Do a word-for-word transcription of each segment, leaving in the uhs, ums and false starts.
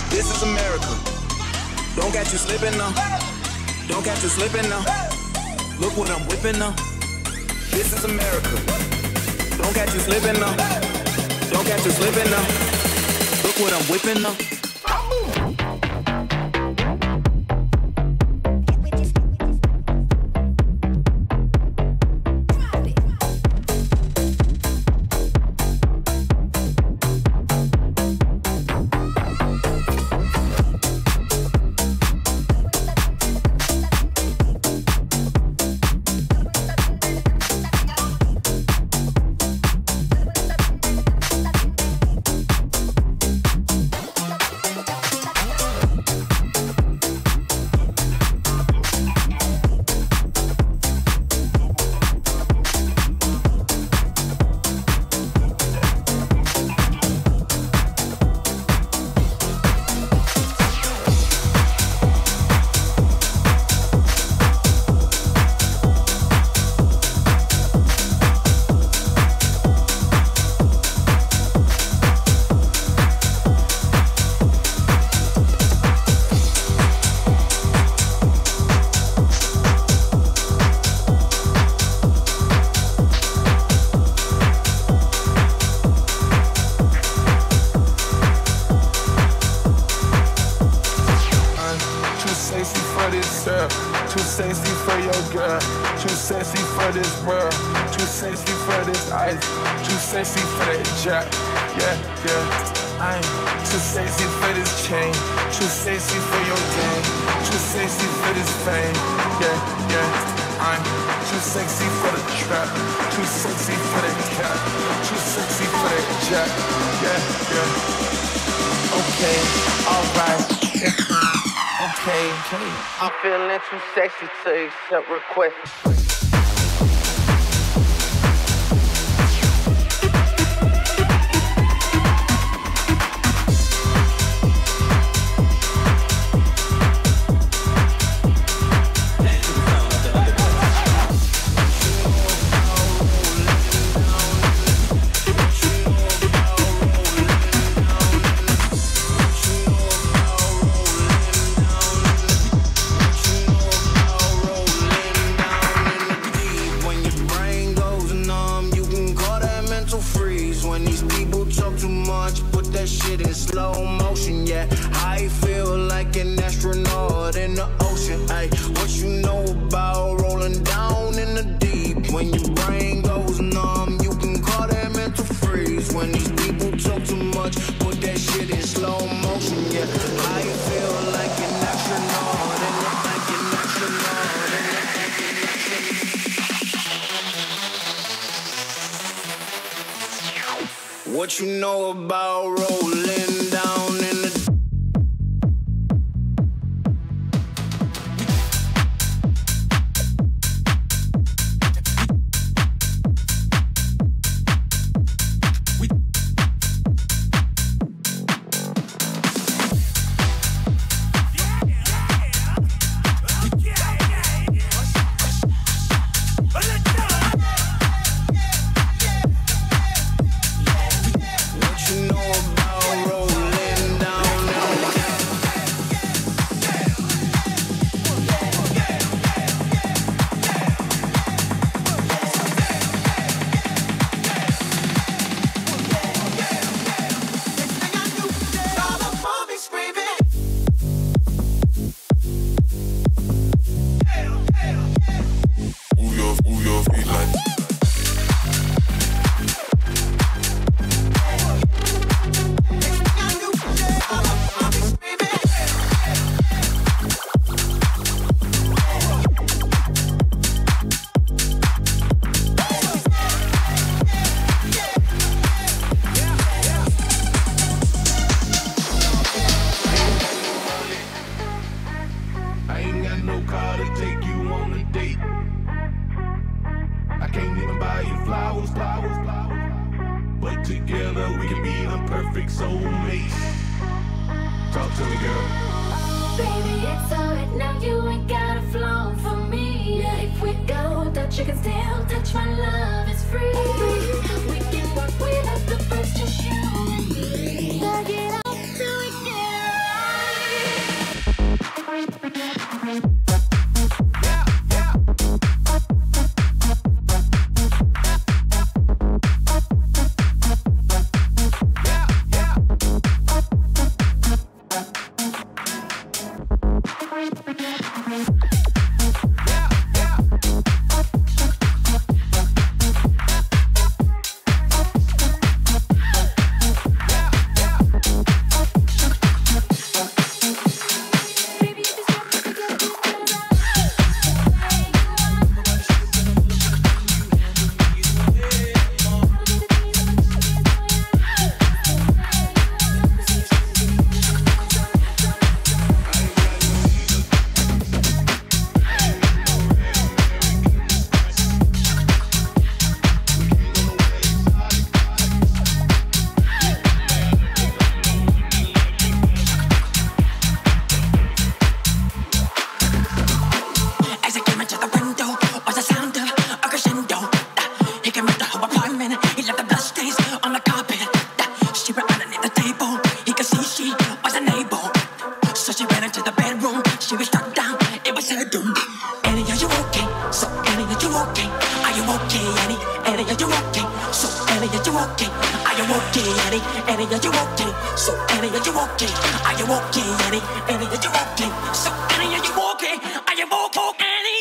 This is America. Don't catch you slipping now. Don't catch you slipping now. Look what I'm whipping now. This is America. Don't catch you slipping now. Don't catch you slipping now. Look what I'm whipping now. Too sexy for your girl, too sexy for this world, too sexy for this ice, too sexy for that jack. Yeah, yeah. I'm too sexy for this chain, too sexy for your game, too sexy for this fame. Yeah, yeah. I'm too sexy for the trap, too sexy for that cat, too sexy for that jack. Yeah, yeah. Okay, alright. Okay, okay. I'm feeling too sexy to accept requests. Shit in slow motion, yeah. I feel like an astronaut in the ocean. Ay, what you know about rolling down in the deep? When your brain goes numb, you can call that mental freeze. When these people talk too much, put that shit in slow motion, yeah. I feel like an astronaut in the like an astronaut in the like an astronaut. What you know about rolling down in the perfect soulmates. Talk to me, girl. Baby, it's alright now. You ain't gotta flow for me. Yeah, if we go, that you can still touch my love. It's free. We can work without the first just you and me. Knock it out till we get it right. neighbor. So she ran into the bedroom. She was struck down. It was her doom. Annie, are you okay? So Annie, are you okay? Are you okay, Annie? Annie, are you okay? So Annie, are you okay? Are you okay, Annie? Annie, are you okay? So Annie, are you okay? Are you okay, Annie? Annie, are you okay? So Annie, are you okay? Are you okay, Annie?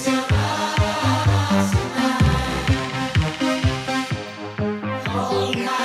All night.